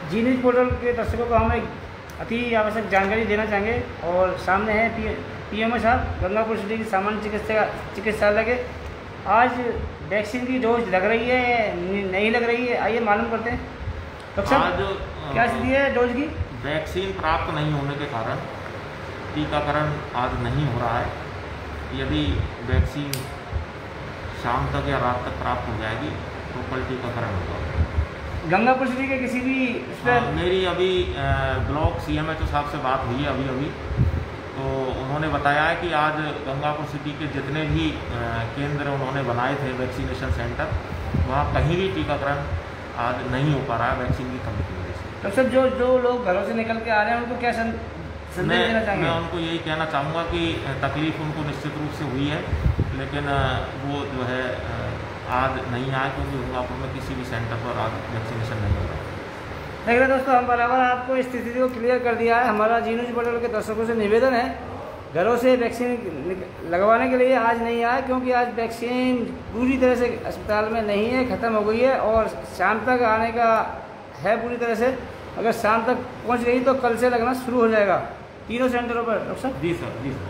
जी news portal के दर्शकों को हम एक अति आवश्यक जानकारी देना चाहेंगे और सामने है पीएमओ साहब गंगापुर सिटी की सामान्य चिकित्सालय के। आज वैक्सीन की डोज लग रही है नहीं लग रही है, आइए मालूम करते हैं। डॉक्टर साहब क्या स्थिति है डोज की? वैक्सीन प्राप्त नहीं होने के कारण टीकाकरण आज नहीं हो रहा है। यदि वैक्सीन शाम तक या रात तक प्राप्त हो जाएगी तो कल टीकाकरण होगा। गंगापुर सिटी के किसी भी मेरी अभी ब्लॉक CMHO साहब से बात हुई है अभी तो उन्होंने बताया है कि आज गंगापुर सिटी के जितने भी केंद्र उन्होंने बनाए थे वैक्सीनेशन सेंटर, वहाँ कहीं भी टीकाकरण आज नहीं हो पा रहा है वैक्सीन की कमी की वजह से। तो सब जो लोग घरों से निकल के आ रहे हैं उनको क्या संदेश देना चाहेंगे? मैं उनको यही कहना चाहूँगा कि तकलीफ़ उनको निश्चित रूप से हुई है, लेकिन वो जो है आज नहीं आए क्योंकि गंगापुर में किसी भी सेंटर पर आज वैक्सीनेशन नहीं हो रहा है। देख रहे दोस्तों, हम बराबर आपको इस स्थिति को क्लियर कर दिया है। हमारा जी न्यूज़ पोर्टल के दर्शकों से निवेदन है, घरों से वैक्सीन लगवाने के लिए आज नहीं आए क्योंकि आज वैक्सीन पूरी तरह से अस्पताल में नहीं है, ख़त्म हो गई है और शाम तक आने का है पूरी तरह से। अगर शाम तक पहुंच गई तो कल से लगना शुरू हो जाएगा तीनों सेंटरों पर। डॉक्टर साहब जी सर।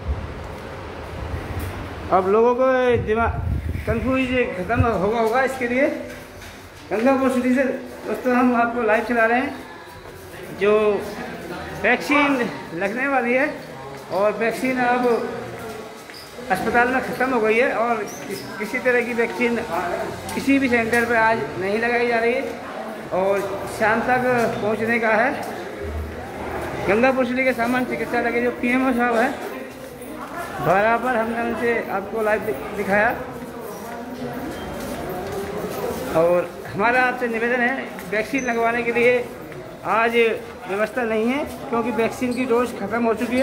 अब लोगों को दिमाग कन्फ्यूज खत्म होगा इसके लिए गंगापुर सिटी से दोस्तों हम आपको लाइव चला रहे हैं। जो वैक्सीन लगने वाली है और वैक्सीन अब अस्पताल में ख़त्म हो गई है और किसी तरह की वैक्सीन किसी भी सेंटर पर आज नहीं लगाई जा रही है और शाम तक पहुंचने का है। गंगापुर सिटी के सामान्य चिकित्सालय के जो PMO साहब है बराबर हमने उनसे आपको लाइव दिखाया और हमारा आपसे निवेदन है वैक्सीन लगवाने के लिए आज व्यवस्था नहीं है क्योंकि वैक्सीन की डोज ख़त्म हो चुकी है।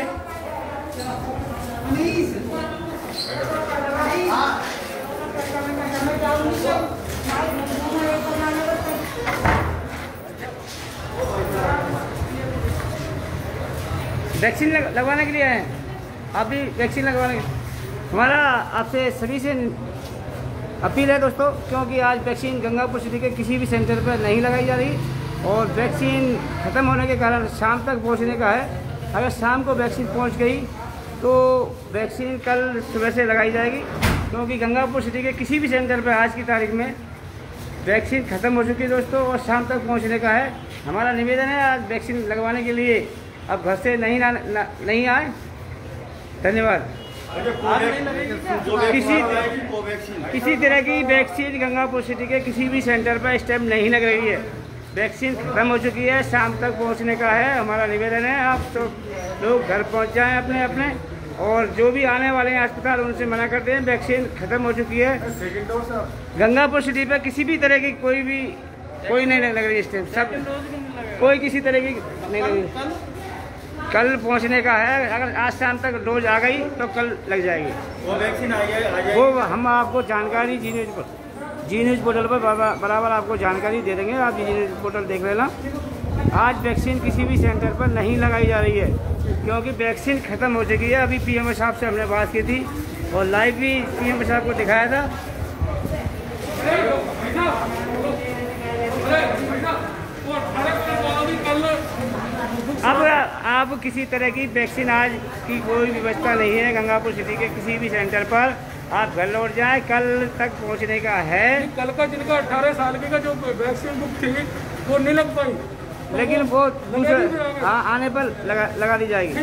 वैक्सीन लगवाने के लिए आए हैं, आप भी वैक्सीन लगवाने के। हमारा आपसे सभी से अपील है दोस्तों, क्योंकि आज वैक्सीन गंगापुर सिटी के किसी भी सेंटर पर नहीं लगाई जा रही और वैक्सीन ख़त्म होने के कारण शाम तक पहुंचने का है। अगर शाम को वैक्सीन पहुंच गई तो वैक्सीन कल सुबह से लगाई जाएगी क्योंकि गंगापुर सिटी के किसी भी सेंटर पर आज की तारीख में वैक्सीन ख़त्म हो चुकी है दोस्तों और शाम तक पहुँचने का है। हमारा निवेदन है आज वैक्सीन लगवाने के लिए अब घर से नहीं आए। धन्यवाद। किसी तरह की वैक्सीन गंगापुर सिटी के किसी भी सेंटर पर इस टाइम नहीं लग रही है। वैक्सीन खत्म हो चुकी है, शाम तक पहुंचने का है। हमारा निवेदन है आप तो लोग घर पहुंच जाएं अपने अपने और जो भी आने वाले हैं अस्पताल उनसे मना करते हैं। वैक्सीन खत्म हो चुकी है। गंगापुर सिटी पर किसी भी तरह की कोई नहीं लग रही इस टाइम, सब कोई किसी तरह की नहीं लग रही। कल पहुंचने का है, अगर आज शाम तक डोज आ गई तो कल लग जाएगी। वो वैक्सीन आ जाएगी। वो हम आपको जानकारी जी न्यूज़ पोर्टल पर बराबर आपको जानकारी दे देंगे। आप जी न्यूज़ पोर्टल देख लेना। आज वैक्सीन किसी भी सेंटर पर नहीं लगाई जा रही है क्योंकि वैक्सीन ख़त्म हो चुकी है। अभी PMO साहब से हमने बात की थी और लाइव भी PMO साहब को दिखाया था। अब किसी तरह की वैक्सीन आज की कोई व्यवस्था नहीं है गंगापुर सिटी के किसी भी सेंटर पर। आप घर लौट जाएं, कल तक पहुंचने का है। कल का जिनका 18 साल के का जो वैक्सीन बुक थी वो नहीं लग पाई, लेकिन वो दूसरे आने पर लगा दी जाएगी।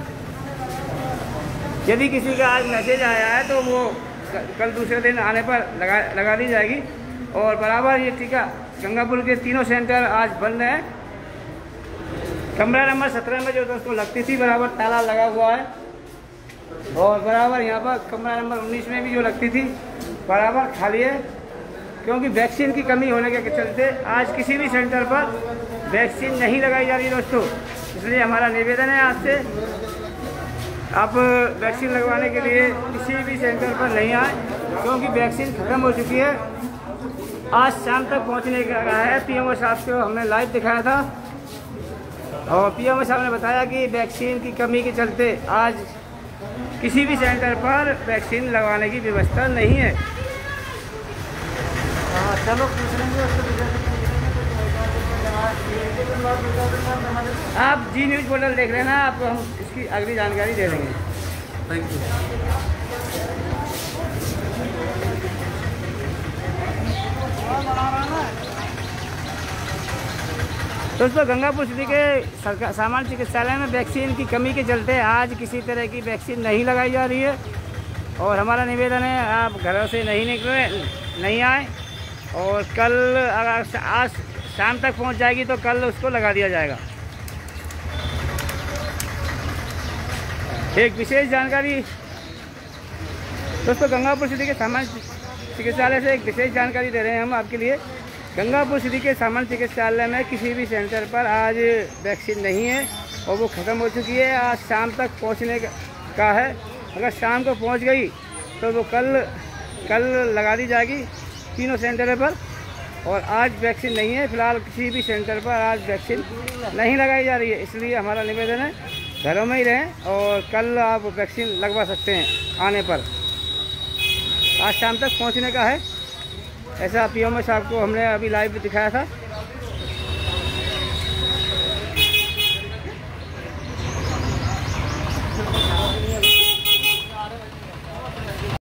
यदि किसी का आज मैसेज आया है तो वो कल दूसरे दिन आने पर लगा दी जाएगी। और बराबर ये टीका गंगापुर के तीनों सेंटर आज बंद हैं। कमरा नंबर 17 में जो दोस्तों लगती थी बराबर ताला लगा हुआ है और बराबर यहाँ पर कमरा नंबर 19 में भी जो लगती थी बराबर खाली है क्योंकि वैक्सीन की कमी होने के चलते आज किसी भी सेंटर पर वैक्सीन नहीं लगाई जा रही दोस्तों। इसलिए हमारा निवेदन है आपसे, आप वैक्सीन लगवाने के लिए किसी भी सेंटर पर नहीं आए क्योंकि वैक्सीन ख़त्म हो चुकी है। आज शाम तक पहुँचने का है। PMO साहब को हमने लाइव दिखाया था और PMO साहब ने बताया कि वैक्सीन की कमी के चलते आज किसी भी सेंटर पर वैक्सीन लगवाने की व्यवस्था नहीं है। चलो पूछ लेंगे उसको। आप जी न्यूज़ पोर्टल देख लेना, आपको हम इसकी अगली जानकारी दे देंगे। Thank you. दोस्तों, गंगापुर सिटी के सामान्य चिकित्सालय में वैक्सीन की कमी के चलते आज किसी तरह की वैक्सीन नहीं लगाई जा रही है और हमारा निवेदन है आप घरों से नहीं आए और कल अगर आज शाम तक पहुंच जाएगी तो कल उसको लगा दिया जाएगा। एक विशेष जानकारी दोस्तों, गंगापुर सिटी के सामान्य चिकित्सालय से एक विशेष जानकारी दे रहे हैं हम आपके लिए। गंगापुर सिटी के सामान्य चिकित्सालय में किसी भी सेंटर पर आज वैक्सीन नहीं है और वो ख़त्म हो चुकी है। आज शाम तक पहुंचने का है। अगर शाम को पहुंच गई तो वो कल लगा दी जाएगी तीनों सेंटर पर। और आज वैक्सीन नहीं है, फ़िलहाल किसी भी सेंटर पर आज वैक्सीन नहीं लगाई जा रही है। इसलिए हमारा निवेदन है घरों में ही रहें और कल आप वैक्सीन लगवा सकते हैं आने पर। आज शाम तक पहुंचने का है, ऐसा पीएमओ साहब को हमने अभी लाइव दिखाया था।